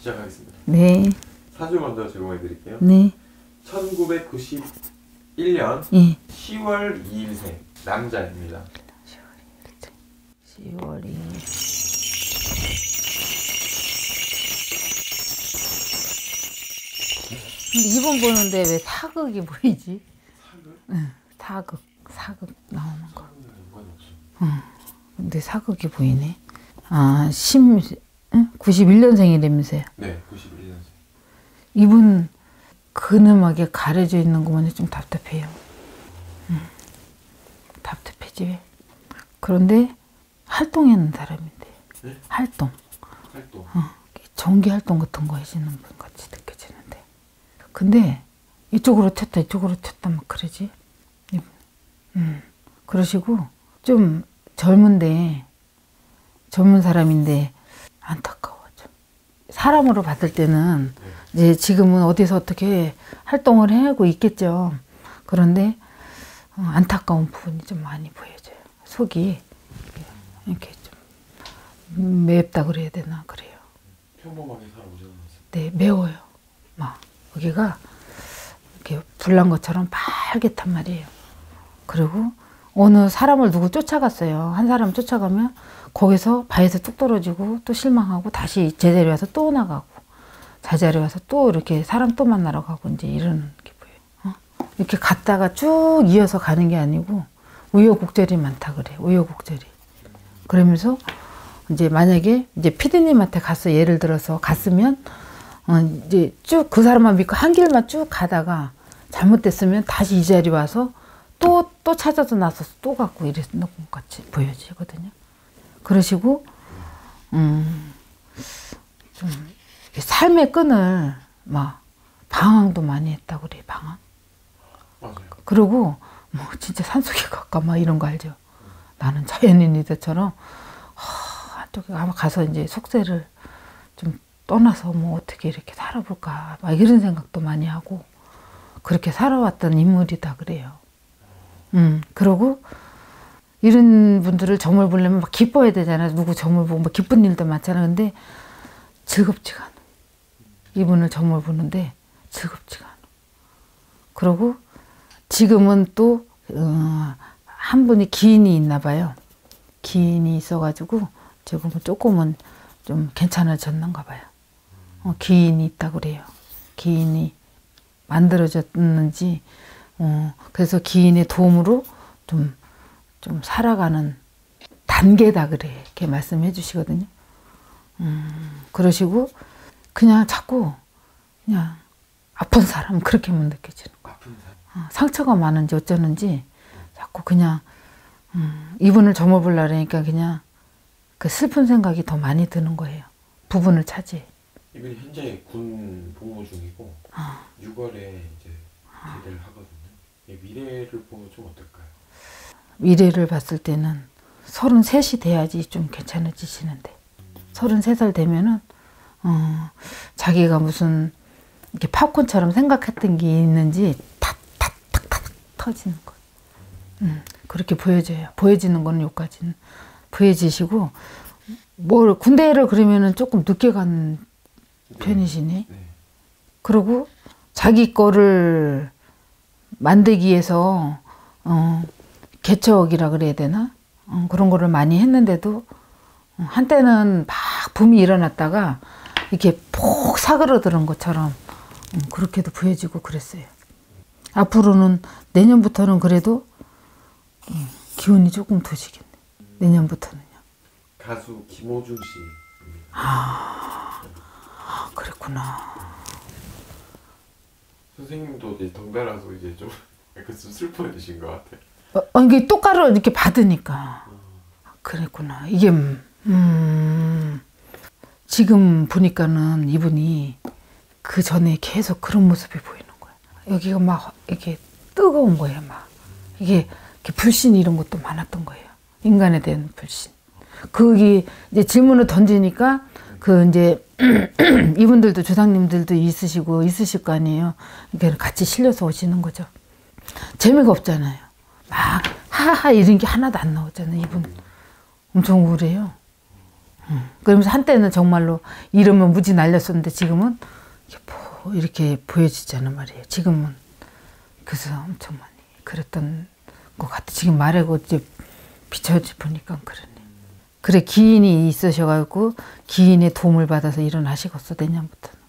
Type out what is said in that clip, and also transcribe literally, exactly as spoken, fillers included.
시작하겠습니다. 네. 사주 먼저 제공해 드릴게요. 네. 천구백구십일 년 예. 시월 이일생 남자입니다. 시월 이일. 근데 이번 보는데 왜 사극이 보이지? 사극? 응, 사극, 사극 나오는 거. 사극이랑 연관이 없어. 응. 근데 사극이 보이네. 아, 심, 응? 구십일 년생이라면서요. 네, 구십일 년생. 이분 근엄하게 가려져 있는 거 보니 좀 답답해요. 응. 답답해지 왜? 그런데 활동하는 사람인데. 네? 활동. 활동. 어, 정기 활동 같은 거 하시는 분 같이 느껴지는데. 근데 이쪽으로 튀었다 이쪽으로 튀었다 막 그러지. 음. 그러시고 좀 젊은데 젊은 사람인데 안타까워 좀. 사람으로 봤을 때는 이제 지금은 어디서 어떻게 활동을 해하고 있겠죠. 그런데 어, 안타까운 부분이 좀 많이 보여져요. 속이 이렇게 좀 맵다 그래야 되나 그래요. 평범하게 살아오셨어요? 네, 매워요. 막 여기가 이렇게 불난 것처럼 빨갛단 말이에요. 그리고 어느 사람을 누구 쫓아갔어요. 한 사람 쫓아가면 거기서 바위에서 뚝 떨어지고 또 실망하고 다시 제자리에 와서 또 나가고 제자리에 와서 또 이렇게 사람 또 만나러 가고 이제 이러는 게 보여요. 어? 이렇게 갔다가 쭉 이어서 가는 게 아니고 우여곡절이 많다 그래요. 우여곡절이. 그러면서 이제 만약에 이제 피디님한테 갔어 예를 들어서 갔으면 어 이제 쭉 그 사람만 믿고 한 길만 쭉 가다가 잘못됐으면 다시 이 자리 와서 또 또 찾아서 나서서 또 갖고 이랬는 것 같이 보여지거든요. 그러시고 음 좀 삶의 끈을 막 방황도 많이 했다고 그래 방황. 맞아요. 그리고 뭐 진짜 산속에 가까 막 이런 거 알죠. 나는 자연인이들처럼 한쪽에 아마 가서 이제 속세를 좀 떠나서 뭐 어떻게 이렇게 살아볼까 막 이런 생각도 많이 하고 그렇게 살아왔던 인물이다 그래요. 음 그러고 이런 분들을 점을 보려면 막 기뻐야 되잖아요. 누구 점을 보고 뭐 기쁜 일도 많잖아요. 근데 즐겁지가 않아. 이분을 점을 보는데 즐겁지가 않아. 그러고 지금은 또 어, 한 분이 기인이 있나 봐요. 기인이 있어가지고 지금은 조금은 좀 괜찮아졌는가 봐요. 어, 기인이 있다고 그래요. 기인이 만들어졌는지 어, 그래서 기인의 도움으로 좀, 좀 살아가는 단계다 그래 이렇게 말씀해 주시거든요. 음, 그러시고 그냥 자꾸 그냥 아픈 사람 그렇게만 느껴지는 거야. 아픈 사람? 어, 상처가 많은지 어쩌는지 자꾸 그냥 음, 이분을 점어보려고 하니까 그냥 그 슬픈 생각이 더 많이 드는 거예요. 부분을 차지해. 이분이 현재 군 복무 중이고 어. 유월에 이제 제대를 하거든요. 미래를 보면 좀 어떨까요? 미래를 봤을 때는 서른셋이 돼야지 좀 괜찮아지시는데 서른세 살 되면은 어, 자기가 무슨 이렇게 팝콘처럼 생각했던 게 있는지 탁탁탁탁 터지는 거예요. 음, 그렇게 보여져요. 보여지는 거는 여기까지는 보여지시고 뭘 군대를 그러면은 조금 늦게 간 네. 편이시네. 네. 그리고 자기 거를 만들기 위해서 어, 개척이라 그래야 되나? 어, 그런 거를 많이 했는데도 어, 한때는 막 붐이 일어났다가 이렇게 폭 사그러드는 것처럼 음, 그렇게도 보여지고 그랬어요. 앞으로는 내년부터는 그래도 음, 기운이 조금 도시겠네. 내년부터는요. 가수 김호중 씨. 아, 그랬구나. 선생님도 이제 덩달아서 이제 좀 약간 좀 슬퍼지신 것 같아요. 어, 어, 이게 똑바로 이렇게 받으니까 그랬구나. 이게 음, 지금 보니까는 이분이 그 전에 계속 그런 모습이 보이는 거야. 여기가 막 이렇게 뜨거운 거예요. 막 이게 이렇게 불신 이런 것도 많았던 거예요. 인간에 대한 불신. 거기 이제 질문을 던지니까 그 이제 이분들도 조상님들도 있으시고 있으실 거 아니에요. 그러니까 같이 실려서 오시는 거죠. 재미가 없잖아요. 막 하하 이런 게 하나도 안 나오잖아요. 이분 엄청 우울해요. 응. 그러면서 한때는 정말로 이러면 무지 날렸었는데 지금은 이렇게, 보, 이렇게 보여지잖아 말이에요. 지금은. 그래서 엄청 많이 그랬던 것 같아. 지금 말하고 이제 비춰지 보니까 그러네. 그래 기인이 있으셔가지고 기인의 도움을 받아서 일어나시겠어 내년부터는.